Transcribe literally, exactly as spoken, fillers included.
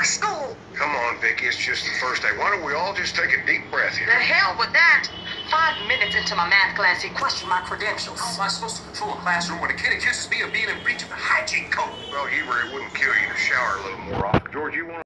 school. Come on, Vicky, it's just the first day. Why don't we all just take a deep breath here? The hell with that. Five minutes into my math class, he questioned my credentials. How am I supposed to control a classroom when a kid accuses me of being in breach of a hygiene code? Well, Hubert, it wouldn't kill you to shower a little more often. George, you want